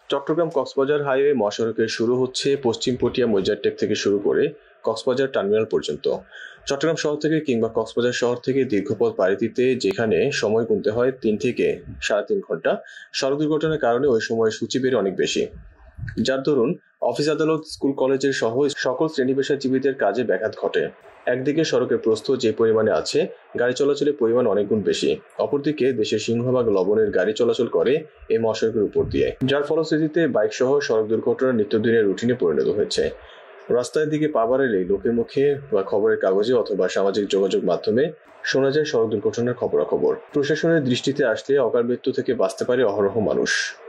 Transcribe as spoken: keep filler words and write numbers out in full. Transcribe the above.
Chittagong Cox's Bazar highway মহাসড়কে শুরু হচ্ছে পশ্চিম পটিয়া মইজারটেক থেকে শুরু করে কক্সবাজার টার্মিনাল পর্যন্ত। চট্টগ্রাম শহর থেকে কিংবা কক্সবাজার শহর থেকে দীর্ঘপথ পাড়ি দিতে যেখানে সময় গুনতে হয় তিন থেকে সাড়ে তিন ঘন্টা, সড়ক দুর্ঘটনার কারণে ওই সময় সূচি বেড়ে অনেক বেশি, যার দরুন অফিস আদালত, স্কুল কলেজের সহ সকল শ্রেণী পেশাজীবীদের কাজে ব্যাঘাত ঘটে। একদিকে সড়কের প্রস্থ যে পরিমাণে আছে, গাড়ি চলাচলের পরিমাণ অনেক গুণ বেশি। অপরদিকে দেশের সিংহভাগ লবণের গাড়ি চলাচল করে এই মহাসড়কের উপর দিয়ে, যার ফলশ্রুতিতে বাইক সহ সড়ক দুর্ঘটনা নিত্যদিনের রুটিনে পরিণত হয়েছে। রাস্তার দিকে পা বাড়ালেই লোকের মুখে বা খবরের কাগজে অথবা সামাজিক যোগাযোগ মাধ্যমে শোনা যায় সড়ক দুর্ঘটনার খবরাখবর। প্রশাসনের দৃষ্টিতে আসলে অকাল মৃত্যু থেকে বাঁচতে পারে অহরহ মানুষ।